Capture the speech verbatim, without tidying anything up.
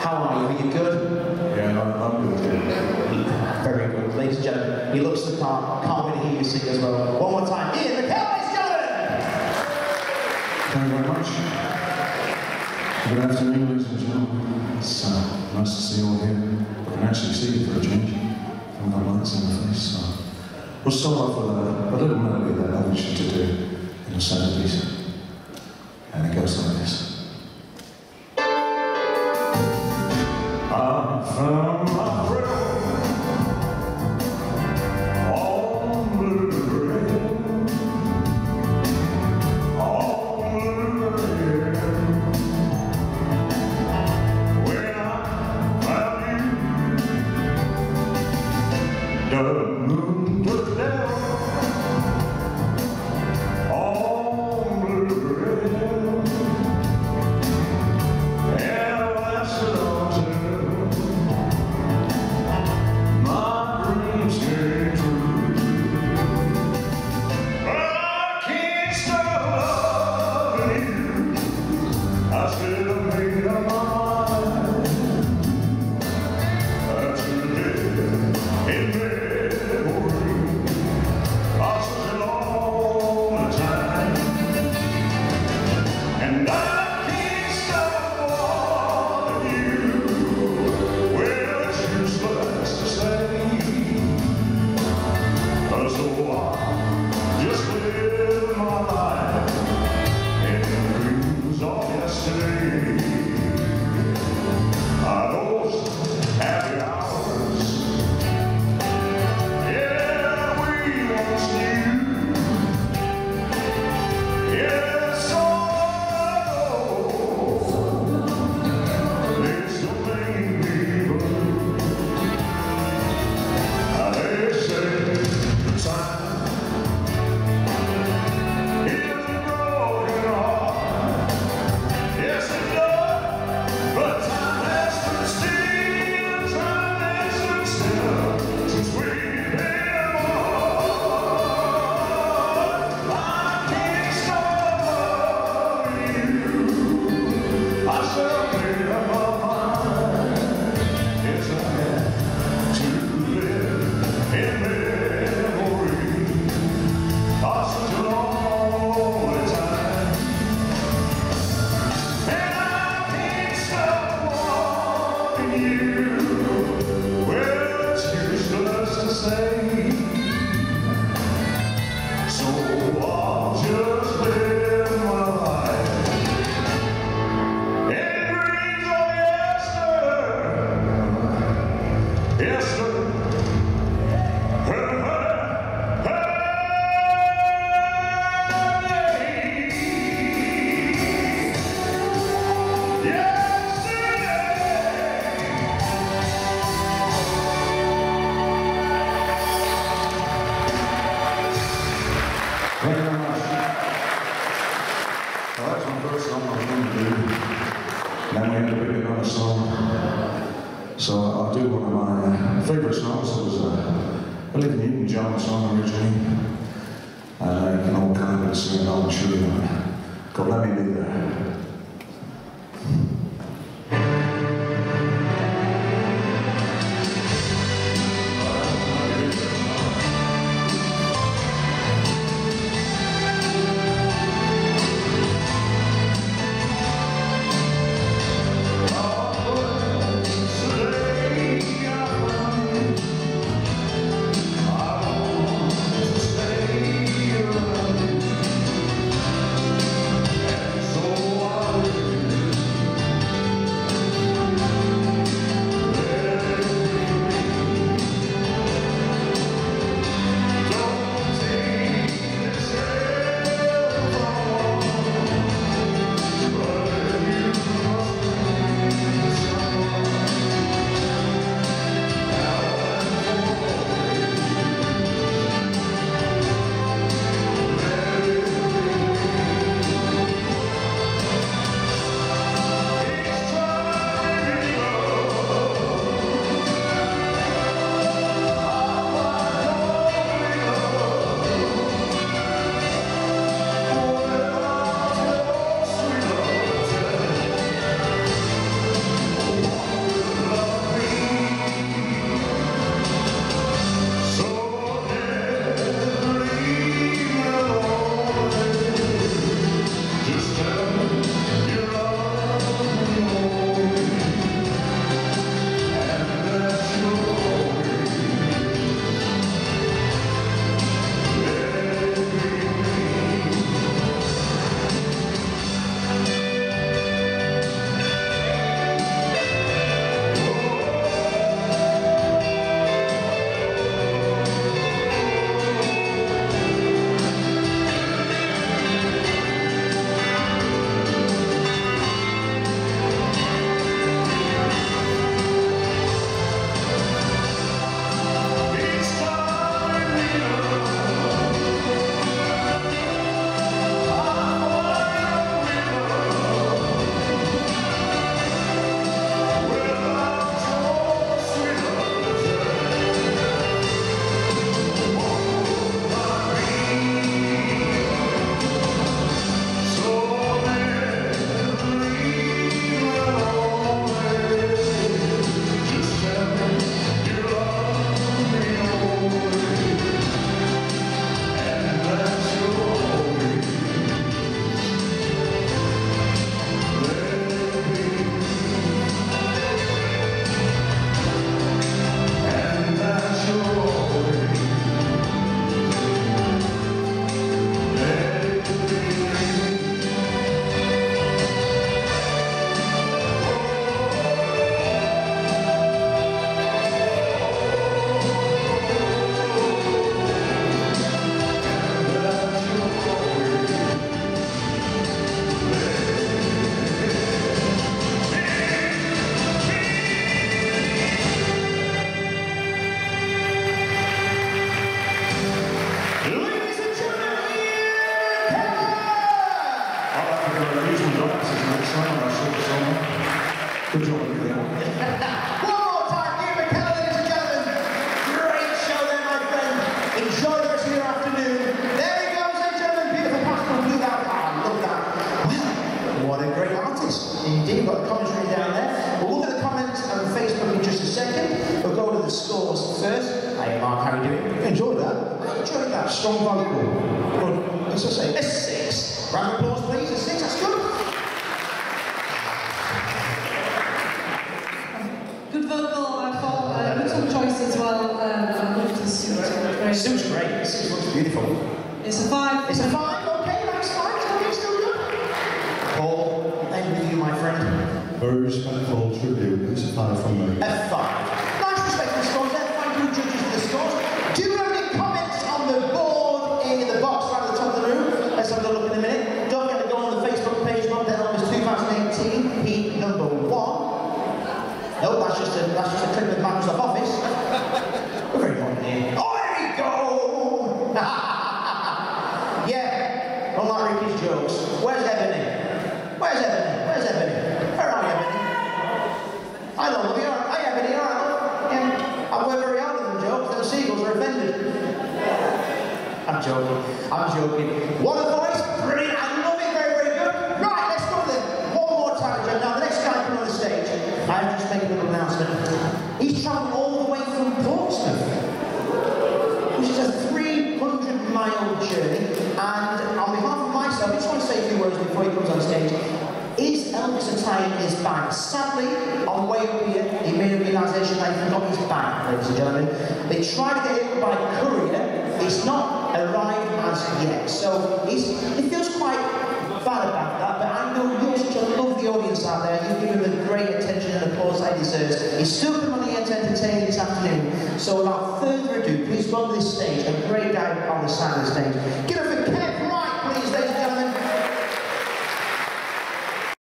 How are you? Are you good? Yeah, I'm, I'm good. Very good. Ladies and gentlemen, he looks the part. Can't wait to hear you sing as well. One more time. Ian McKellen, ladies and gentlemen! Thank you very much. Good afternoon, ladies and gentlemen. It's uh, nice to see you all here. I can actually see you for a change. I've got lights in the face. So. We'll start off with a, a little melody that I wish you to do in the seventies. And it goes like this. I found my friend on Blue Ridge, on Blue Ridge. When I found you, the moon took down on Blue Ridge, and I lasted until Thank you very much. Well, that's my first song I was going to do. Then we had to pick another song. So I'll do one of my uh, favourite songs. It was uh, a Olivia Newton-John song originally. And uh, you can all kind of sing it on, I'm sure you know it. Called Let Me Be There. So Good job, really. One more time, Ian McKellen, ladies and gentlemen. Great show there, my friend. Enjoy the rest of your afternoon. There he goes, ladies and gentlemen. Beautiful pastel blue that. I love that. Well, what a great artist. Indeed, we've got the commentary down there. We'll look at the comments on Facebook in just a second. We'll go to the scores first. Hey, Mark, how are you doing? You enjoyed that? I enjoyed that. Strong vocal. Good. Let's just say a six. Round of applause, please. A six. That's good. Good vocal, I thought, uh, good song choice as well. Um, I loved the suit. The suit's great. The suit looks beautiful. It's a five. It's a five. Okay, that's fine. Okay, still good. Paul, thank you with you, my friend. Very respectful tribute. It's a five from me. A five. Nice respect for the scores there. Thank you, judges, for the scores. Do you have any comments on the board in the box right at the top of the room? Let's have a look in a minute. Don't forget to go on the Facebook page, Rob Deadline two thousand eighteen, heat number one. No, that's just a, that's just a clip of Microsoft Office. We're very modern here. Oh, here we go! Yeah, unlike Ricky's jokes. Where's Ebony? Where's Ebony? Where's Ebony? Where are you, Ebony? I don't love you. Hi, Ebony. All right. Yeah. I work very hard on them jokes, and the seagulls are offended. I'm joking. I'm joking. What a voice! Brilliant. I love it. Very, very good. Right, let's go with it. One more time, Joe. Now, the next guy coming on the stage, I have just made a little announcement. He's travelled all the way from Portsmouth, which is a three hundred mile journey. And on behalf of myself, I just want to say a few words before he comes on stage. Is Elvis attire in his bag? Sadly, on the way up here, he made a realisation that he forgot his bag, ladies and gentlemen. They tried to get it by courier. It's not arrived as yet. So he's, he feels quite bad about that, but I know you're such a lovely audience out there. You give him the great attention and applause that he deserves. He's still coming on here to entertain this afternoon. So without further ado, please welcome to this stage a great guy on the side of the stage. Give it for Ken.